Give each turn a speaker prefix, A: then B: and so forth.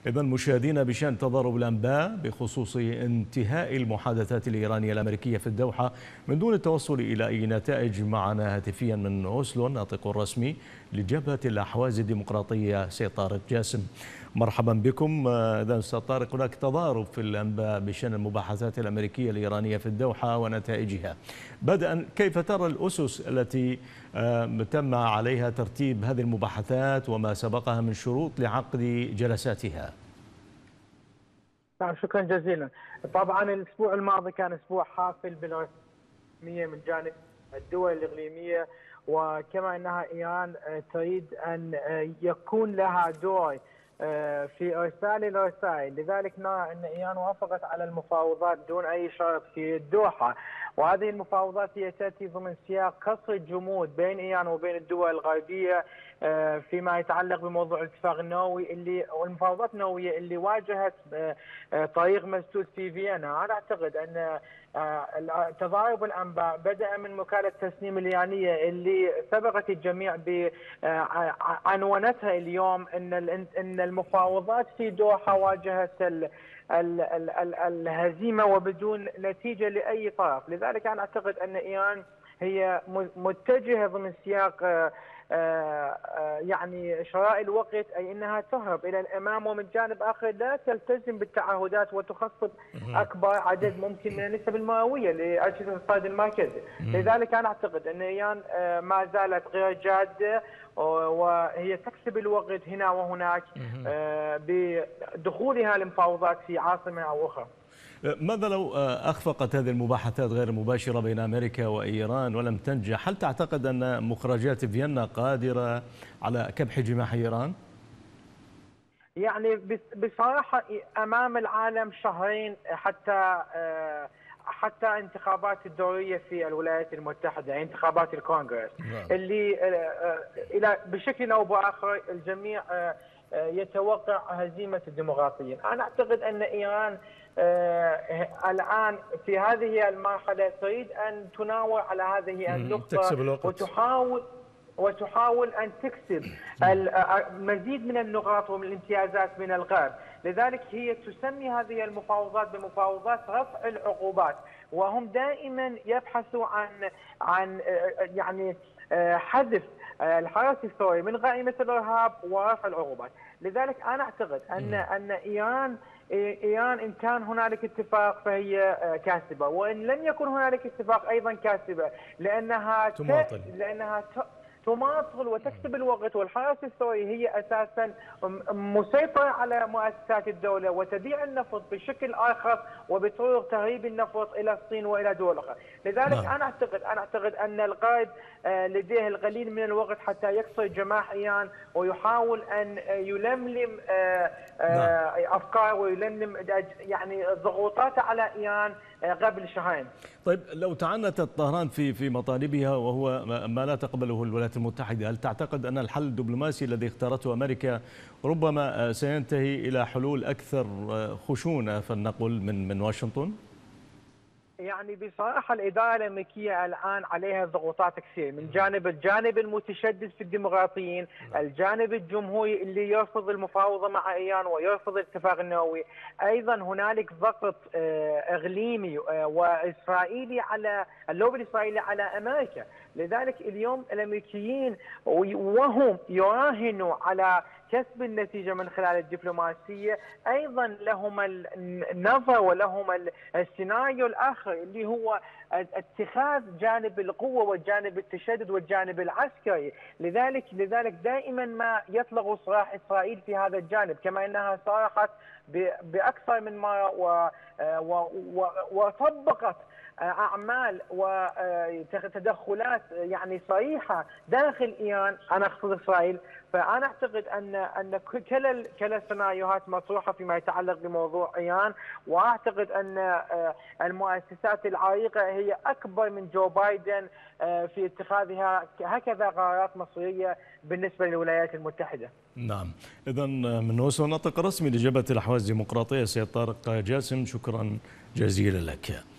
A: إذن مشاهدينا، بشأن تضارب الأنباء بخصوص انتهاء المحادثات الإيرانية الأمريكية في الدوحة من دون التوصل إلى أي نتائج، معنا هاتفيا من أوسلو الناطق الرسمي لجبهة الأحواز الديمقراطية سيد طارق جاسم. مرحبا بكم. إذن أستاذ طارق، هناك تضارب في الأنباء بشأن المباحثات الأمريكية الإيرانية في الدوحة ونتائجها. بدءا، كيف ترى الأسس التي تم عليها ترتيب هذه المباحثات وما سبقها من شروط لعقد جلساتها؟
B: نعم، شكرا جزيلا. طبعا الأسبوع الماضي كان أسبوع حافل بالرسمية من جانب الدول الإقليمية، وكما أنها إيران تريد أن يكون لها دور في إرسال الرسائل، لذلك نرى أن إيران وافقت على المفاوضات دون أي شرط في الدوحة. وهذه المفاوضات هي تأتي ضمن سياق كسر الجمود بين إيران وبين الدول الغربية فيما يتعلق بموضوع الاتفاق النووي والمفاوضات النووية اللي واجهت طريق مسدود في فيينا. أنا أعتقد أن تضارب الأنباء بدأ من وكالة تسنيم الإيرانية اللي سبقت الجميع بعنوانتها اليوم أن المفاوضات في دوحة واجهت الهزيمة وبدون نتيجة لأي طرف. لذلك أنا أعتقد أن إيران هي متجهة ضمن سياق يعني شراء الوقت، أي أنها تهرب إلى الأمام، ومن جانب آخر لا تلتزم بالتعهدات وتخفض أكبر عدد ممكن من النسب المئوية لأجهزة الصيد المركزي. لذلك أنا أعتقد أن إيران ما زالت غير جادة، وهي تكسب الوقت هنا وهناك بدخولها لمفاوضات في عاصمة أو أخرى.
A: ماذا لو أخفقت هذه المباحثات غير المباشرة بين أمريكا وإيران ولم تنجح؟ هل تعتقد أن مخرجات فيينا قادرة على كبح جماح إيران؟
B: يعني بصراحة أمام العالم شهرين حتى انتخابات الدورية في الولايات المتحدة، انتخابات الكونغرس اللي بشكل أو بآخر الجميع يتوقع هزيمة الديمقراطيين. أنا أعتقد أن إيران الآن في هذه المرحلة تريد أن تناور على هذه النقطة وتحاول أن تكسب المزيد من النقاط ومن الامتيازات من الغرب. لذلك هي تسمي هذه المفاوضات بمفاوضات رفع العقوبات، وهم دائما يبحثوا عن يعني حذف الحرس الثوري من قائمة الإرهاب ورفع العقوبات. لذلك أنا أعتقد أن إيران إن كان هنالك اتفاق فهي كاسبة، وإن لم يكن هنالك اتفاق أيضا كاسبة، لأنها تماطل وتكسب الوقت. والحرس الثوري هي أساسا مسيطرة على مؤسسات الدولة وتبيع النفط بشكل آخر وبطرق تهريب النفط إلى الصين وإلى دول أخرى. لذلك أنا أعتقد أن القائد لديه القليل من الوقت حتى يكسر جماح إيران ويحاول أن يلملم أفكار ويلملم يعني ضغوطاته على إيران قبل شهرين.
A: طيب، لو تعنتت طهران في مطالبها وهو ما لا تقبله الولايات المتحدة، هل تعتقد أن الحل الدبلوماسي الذي اختارته أمريكا ربما سينتهي إلى حلول أكثر خشونة فلنقل من واشنطن؟
B: يعني بصراحة الإدارة الأمريكية الآن عليها ضغوطات كثير من الجانب المتشدد في الديمقراطيين، الجانب الجمهوري اللي يرفض المفاوضة مع إيران ويرفض الاتفاق النووي. أيضا هنالك ضغط إقليمي وإسرائيلي على اللوبي الإسرائيلي على أمريكا. لذلك اليوم الأمريكيين وهم يراهنوا على كسب النتيجة من خلال الدبلوماسية، أيضا لهم النظر ولهم السيناريو الآخر اللي هو اتخاذ جانب القوة والجانب التشدد والجانب العسكري. لذلك دائما ما يطلق صراح إسرائيل في هذا الجانب، كما أنها صارحت بأكثر من مرة وطبقت أعمال وتدخلات يعني صريحة داخل إيران، أنا أقصد إسرائيل. فأنا أعتقد أن كلا السيناريوهات مطروحة فيما يتعلق بموضوع إيران، وأعتقد أن المؤسسات العريقة هي أكبر من جو بايدن في اتخاذها هكذا قرارات مصيرية بالنسبة للولايات المتحدة.
A: نعم، إذن من وصل ناطق رسمي لجبهة الأحواز الديمقراطية سيد طارق جاسم، شكرا جزيلا لك.